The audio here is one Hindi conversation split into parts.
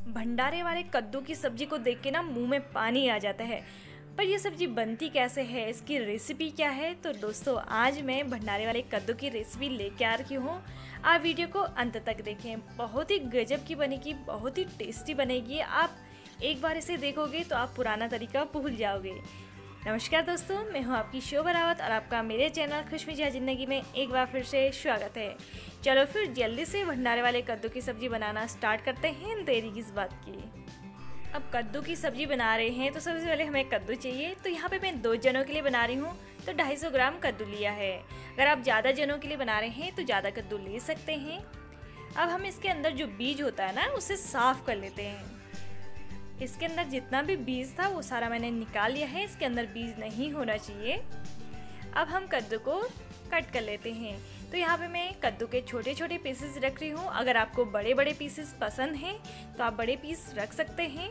भंडारे वाले कद्दू की सब्जी को देख के ना मुंह में पानी आ जाता है। पर ये सब्जी बनती कैसे है, इसकी रेसिपी क्या है? तो दोस्तों आज मैं भंडारे वाले कद्दू की रेसिपी लेके आ रही हूँ। आप वीडियो को अंत तक देखें, बहुत ही गजब की बनेगी, बहुत ही टेस्टी बनेगी। आप एक बार इसे देखोगे तो आप पुराना तरीका भूल जाओगे। नमस्कार दोस्तों, मैं हूँ आपकी शोभा रावत और आपका मेरे चैनल खुशमिजाज ज़िंदगी में एक बार फिर से स्वागत है। चलो फिर जल्दी से भंडारे वाले कद्दू की सब्ज़ी बनाना स्टार्ट करते हैं, देरी किस बात की। अब कद्दू की सब्ज़ी बना रहे हैं तो सबसे पहले हमें कद्दू चाहिए। तो यहाँ पे मैं 2 जनों के लिए बना रही हूँ तो 250 ग्राम कद्दू लिया है। अगर आप ज़्यादा जनों के लिए बना रहे हैं तो ज़्यादा कद्दू ले सकते हैं। अब हम इसके अंदर जो बीज होता है ना उसे साफ़ कर लेते हैं। इसके अंदर जितना भी बीज था वो सारा मैंने निकाल लिया है, इसके अंदर बीज नहीं होना चाहिए। अब हम कद्दू को कट कर लेते हैं। तो यहाँ पे मैं कद्दू के छोटे छोटे पीसेस रख रही हूँ। अगर आपको बड़े बड़े पीसेस पसंद हैं तो आप बड़े पीस रख सकते हैं।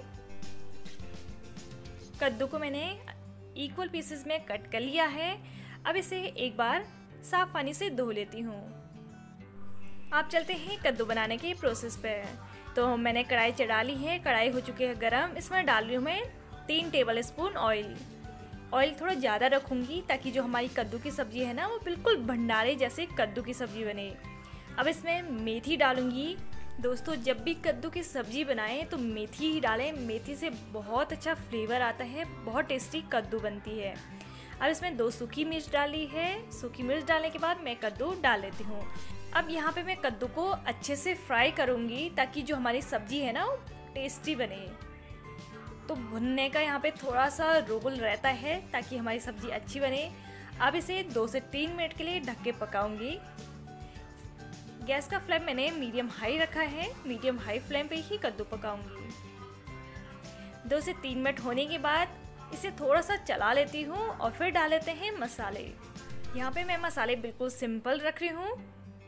कद्दू को मैंने इक्वल पीसेस में कट कर लिया है। अब इसे एक बार साफ पानी से धो लेती हूँ। आप चलते हैं कद्दू बनाने के प्रोसेस पे। तो मैंने कढ़ाई चढ़ा ली है, कढ़ाई हो चुकी है गरम। इसमें डाल रही हूँ मैं 3 टेबल स्पून ऑयल। ऑयल थोड़ा ज़्यादा रखूँगी ताकि जो हमारी कद्दू की सब्ज़ी है ना वो बिल्कुल भंडारे जैसे कद्दू की सब्ज़ी बने। अब इसमें मेथी डालूँगी। दोस्तों जब भी कद्दू की सब्ज़ी बनाएं तो मेथी ही डालें, मेथी से बहुत अच्छा फ्लेवर आता है, बहुत टेस्टी कद्दू बनती है। अब इसमें 2 सूखी मिर्च डाली है। सूखी मिर्च डालने के बाद मैं कद्दू डाल लेती हूँ। अब यहाँ पे मैं कद्दू को अच्छे से फ्राई करूँगी ताकि जो हमारी सब्ज़ी है ना वो टेस्टी बने। तो भुनने का यहाँ पे थोड़ा सा रोल रहता है ताकि हमारी सब्ज़ी अच्छी बने। अब इसे 2 से 3 मिनट के लिए ढक के पकाऊंगी। गैस का फ्लेम मैंने मीडियम हाई रखा है, मीडियम हाई फ्लेम पे ही कद्दू पकाऊंगी। 2 से 3 मिनट होने के बाद इसे थोड़ा सा चला लेती हूँ और फिर डाल लेते हैं मसाले। यहाँ पे मैं मसाले बिल्कुल सिंपल रख रही हूँ।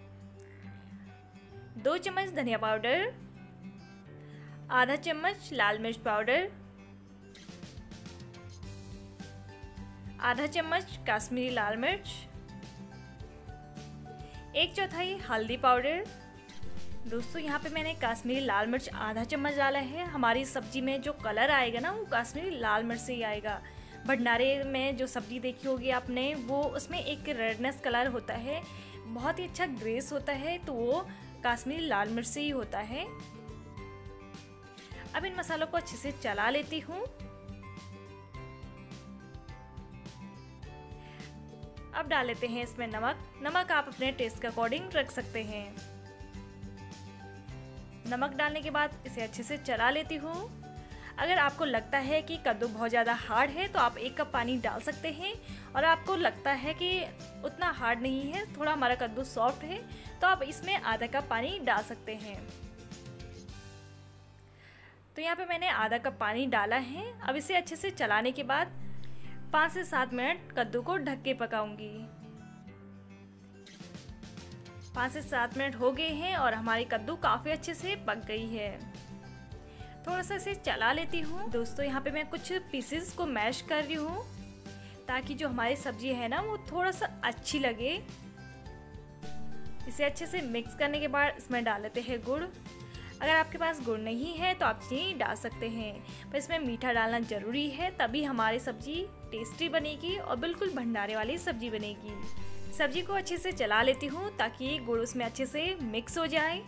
2 चम्मच धनिया पाउडर, आधा चम्मच लाल मिर्च पाउडर, आधा चम्मच कश्मीरी लाल मिर्च, 1/4 हल्दी पाउडर। दोस्तों यहाँ पे मैंने कश्मीरी लाल मिर्च आधा चम्मच डाला है। हमारी सब्जी में जो कलर आएगा ना वो कश्मीरी लाल मिर्च से ही आएगा। भंडारे में जो सब्जी देखी होगी आपने वो उसमें एक रेडनेस कलर होता है, बहुत ही अच्छा ग्रेस होता है, तो वो कश्मीरी लाल मिर्च से ही होता है। अब इन मसालों को अच्छे से चला लेती हूँ। अब डाल लेते हैं इसमें नमक। नमक आप अपने टेस्ट के अकॉर्डिंग रख सकते हैं। नमक डालने के बाद इसे अच्छे से चला लेती हूँ। अगर आपको लगता है कि कद्दू बहुत ज़्यादा हार्ड है तो आप 1 कप पानी डाल सकते हैं, और आपको लगता है कि उतना हार्ड नहीं है, थोड़ा हमारा कद्दू सॉफ्ट है, तो आप इसमें आधा कप पानी डाल सकते हैं। तो यहाँ पे मैंने आधा कप पानी डाला है। अब इसे अच्छे से चलाने के बाद 5 से 7 मिनट कद्दू को ढक के पकाऊंगी। 5 से 7 मिनट हो गए हैं और हमारी कद्दू काफ़ी अच्छे से पक गई है। थोड़ा सा इसे चला लेती हूँ। दोस्तों यहाँ पे मैं कुछ पीसेस को मैश कर रही हूँ ताकि जो हमारी सब्जी है ना वो थोड़ा सा अच्छी लगे। इसे अच्छे से मिक्स करने के बाद इसमें डाल लेते हैं गुड़। अगर आपके पास गुड़ नहीं है तो आप चीनी डाल सकते हैं, पर इसमें मीठा डालना ज़रूरी है, तभी हमारी सब्जी टेस्टी बनेगी और बिल्कुल भंडारे वाली सब्जी बनेगी। सब्जी को अच्छे से चला लेती हूँ ताकि गुड़ उसमें अच्छे से मिक्स हो जाए।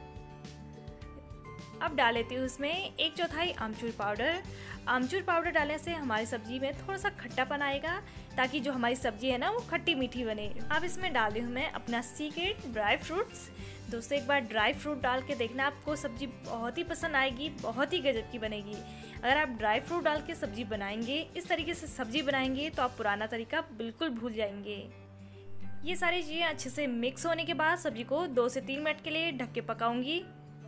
अब डाल लेती हूँ इसमें 1/4 आमचूर पाउडर। आमचूर पाउडर डालने से हमारी सब्जी में थोड़ा सा खट्टापन आएगा ताकि जो हमारी सब्जी है ना वो खट्टी मीठी बने। अब इसमें डाल दी हूँ मैं अपना सीक्रेट ड्राई फ्रूट्स। दोस्तों एक बार ड्राई फ्रूट डाल के देखना, आपको सब्जी बहुत ही पसंद आएगी, बहुत ही गजब की बनेगी। अगर आप ड्राई फ्रूट डाल के सब्जी बनाएंगे, इस तरीके से सब्जी बनाएंगे तो आप पुराना तरीका बिल्कुल भूल जाएंगे। ये सारी चीज़ें अच्छे से मिक्स होने के बाद सब्जी को 2 से 3 मिनट के लिए ढक के पकाऊंगी।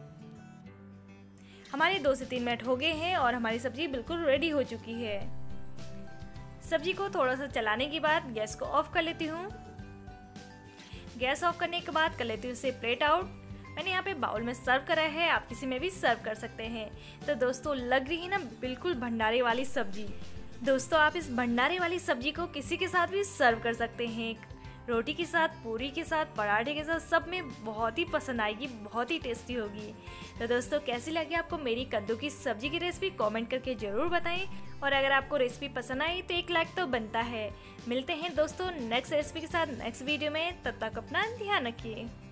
हमारे 2 से 3 मिनट हो गए हैं और हमारी सब्जी बिल्कुल रेडी हो चुकी है। सब्जी को थोड़ा सा चलाने के बाद गैस को ऑफ कर लेती हूँ। गैस ऑफ करने के बाद कर लेती हूँ इसे प्लेट आउट। मैंने यहाँ पे बाउल में सर्व करा है, आप किसी में भी सर्व कर सकते हैं। तो दोस्तों लग रही है ना बिल्कुल भंडारे वाली सब्जी। दोस्तों आप इस भंडारे वाली सब्जी को किसी के साथ भी सर्व कर सकते हैं। रोटी के साथ, पूरी के साथ, पराठे के साथ, सब में बहुत ही पसंद आएगी, बहुत ही टेस्टी होगी। तो दोस्तों कैसी लगी आपको मेरी कद्दू की सब्जी की रेसिपी कमेंट करके ज़रूर बताएं। और अगर आपको रेसिपी पसंद आई तो एक लाइक तो बनता है। मिलते हैं दोस्तों नेक्स्ट रेसिपी के साथ नेक्स्ट वीडियो में, तब तक अपना ध्यान रखिए।